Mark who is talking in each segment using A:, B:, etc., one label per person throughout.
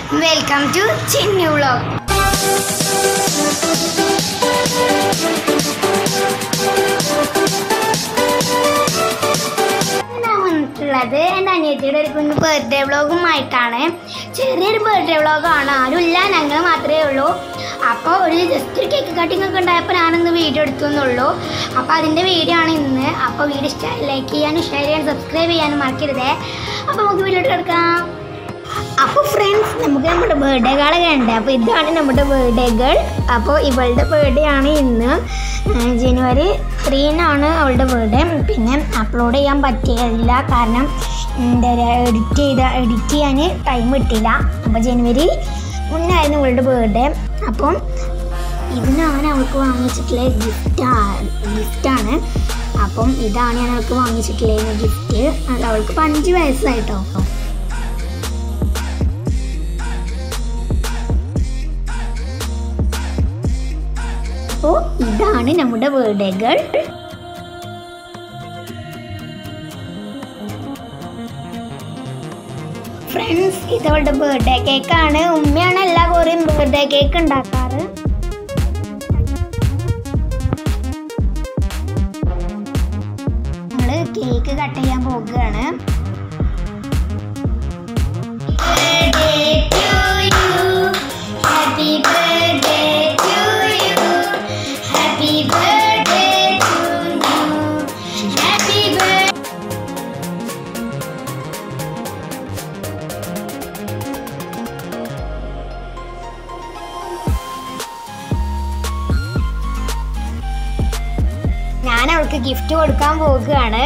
A: Welcome to Chinnu Vlog. എൻ്റെ അനിയത്തിയുടെ ഒരു കുഞ്ഞ് ബർത്ത്ഡേ വ്ളോഗുമായിട്ടാണ്. ചെറിയൊരു ബർത്ത്ഡേ വ്ളോഗാണ്, ആരുമില്ല, ഞങ്ങൾ മാത്രമേ ഉള്ളൂ. അപ്പോൾ ഒരു ജസ്റ്റ് ഒരു കേക്ക് കട്ടിങ് ഒക്കെ ഉണ്ടായപ്പോൾ ഞാനൊന്ന് വീഡിയോ എടുത്തു എന്നുള്ളൂ. അപ്പോൾ അതിൻ്റെ വീഡിയോ ആണ് ഇന്ന്. അപ്പോൾ വീഡിയോ ഇഷ്ടമായി ലൈക്ക് ചെയ്യാനും ഷെയർ ചെയ്യാനും സബ്സ്ക്രൈബ് ചെയ്യാനും മറക്കരുതേ. അപ്പോൾ നമുക്ക് വീഡിയോ എടുക്കാം. അപ്പോൾ ഫ്രണ്ട്സ്, നമുക്ക് നമ്മുടെ ബർത്ത്ഡേ ഗേളൊക്കെ ഉണ്ട്. അപ്പോൾ ഇതാണ് നമ്മുടെ ബർത്ത്ഡേ ഗേൾ. അപ്പോൾ ഇവളുടെ ബർത്ത്ഡേ ആണ് ഇന്ന്. ജനുവരി 3-നാണ് അവളുടെ ബർത്ത്ഡേ. പിന്നെ അപ്ലോഡ് ചെയ്യാൻ പറ്റിയില്ല, കാരണം എന്താ പറയുക, എഡിറ്റ് ചെയ്യാൻ ടൈം കിട്ടിയില്ല. അപ്പോൾ ജനുവരി 1-നായിരുന്നു ഇവളുടെ ബർത്ത്ഡേ. അപ്പം ഇതിനാണ് അവൾക്ക് വാങ്ങിച്ചിട്ടുള്ള ഗിഫ്റ്റാണ്. അപ്പം ഇതാണ് ഞാൻ അവൾക്ക് വാങ്ങിച്ചിട്ടുള്ള ഗിഫ്റ്റ്. അത് അവൾക്ക് 5 വയസ്സായിട്ടോ. അപ്പോൾ ഇതാണ് നമ്മുടെ ബർത്ത്ഡേ ഗേൾ. ഫ്രണ്ട്സ്, ഇതവളുടെ ബർത്ത്ഡേ കേക്കാണ്. ഉമ്മയാണ് എല്ലാ കുറേയും ബർത്ത്ഡേ കേക്ക് ഉണ്ടാക്കാറ്. നമ്മള് കേക്ക് കട്ട് ചെയ്യാൻ പോകുകയാണ്. ഞാൻ അവൾക്ക് ഗിഫ്റ്റ് കൊടുക്കാൻ പോകുകയാണ്.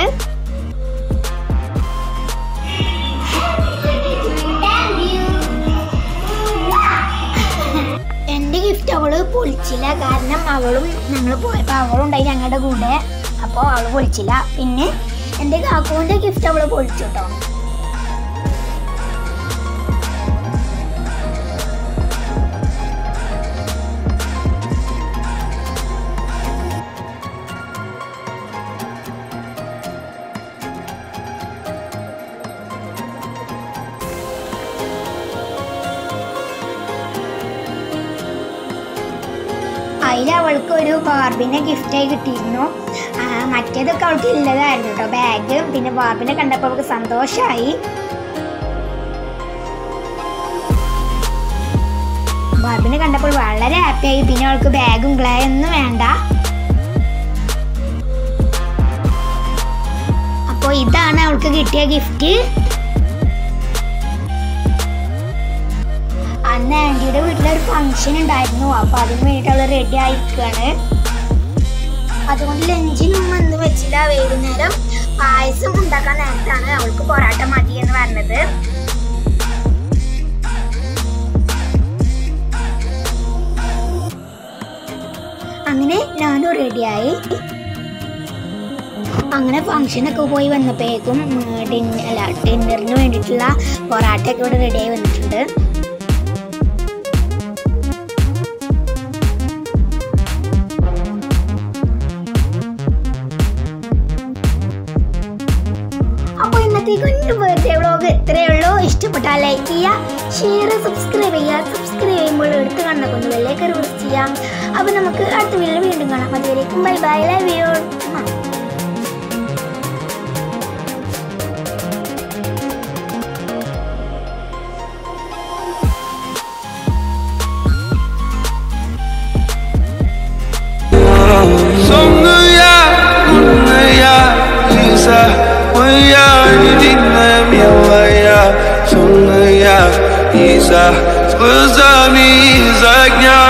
A: എൻ്റെ ഗിഫ്റ്റ് അവള് പൊളിച്ചില്ല, കാരണം അവളും ഞങ്ങൾ പോയപ്പോൾ അവളും ഉണ്ടായി ഞങ്ങളുടെ കൂടെ. അപ്പോൾ അവൾ പൊളിച്ചില്ല. പിന്നെ എൻ്റെ കാക്കുവിൻ്റെ ഗിഫ്റ്റ് അവള് പൊളിച്ചു കേട്ടോ. അതിൽ അവൾക്ക് ഒരു ബാർബിനെ ഗിഫ്റ്റായി കിട്ടിയിരുന്നു. മറ്റേതൊക്കെ അവൾക്ക് ഇല്ലതായിരുന്നു കേട്ടോ, ബാഗ്. പിന്നെ ബാർബിനെ കണ്ടപ്പോൾ അവൾക്ക് സന്തോഷമായി. ബാർബിനെ കണ്ടപ്പോൾ വളരെ ഹാപ്പിയായി. പിന്നെ അവൾക്ക് ബാഗും ഗ്ലേ ഒന്നും വേണ്ട. അപ്പോൾ ഇതാണ് അവൾക്ക് കിട്ടിയ ഗിഫ്റ്റ്. അന്ന് ആൻറ്റിയുടെ വീട്ടിലൊരു ഫംഗ്ഷൻ ഉണ്ടായിരുന്നു. അപ്പോൾ അതിന് വേണ്ടിയിട്ട് അവൾ റെഡി ആയിരിക്കുകയാണ്. അതുകൊണ്ട് ലഞ്ചിനും ഒന്നും വെച്ചില്ല. വൈകുന്നേരം പായസം ഉണ്ടാക്കാൻ നേരത്താണ് അവൾക്ക് പൊറാട്ട മതി എന്ന് പറഞ്ഞത്. അങ്ങനെ ഞാനും റെഡിയായി. അങ്ങനെ ഫംഗ്ഷനൊക്കെ പോയി വന്നപ്പോഴേക്കും ഡിന്നറിന് വേണ്ടിയിട്ടുള്ള പൊറാട്ടയൊക്കെ ഇവിടെ റെഡിയായി വന്നിട്ടുണ്ട്. കുഞ്ഞു ബർത്ത്ഡേ വ്ളോഗ് ഇത്രയേ ഉള്ളൂ. ഇഷ്ടപ്പെട്ടാൽ ലൈക്ക് ചെയ്യുക, ഷെയർ, സബ്സ്ക്രൈബ് ചെയ്യുക. സബ്സ്ക്രൈബ് ചെയ്യുമ്പോൾ എടുത്ത് കാണുന്ന കുഞ്ഞുകളിലേക്ക് റിക്വസ്റ്റ് ചെയ്യാം. അപ്പോൾ നമുക്ക് അടുത്ത വീഡിയോയിൽ വീണ്ടും കാണാം. അതുവരേക്കും ബൈ ബൈ, ലവ് യു.
B: Глазами из огня.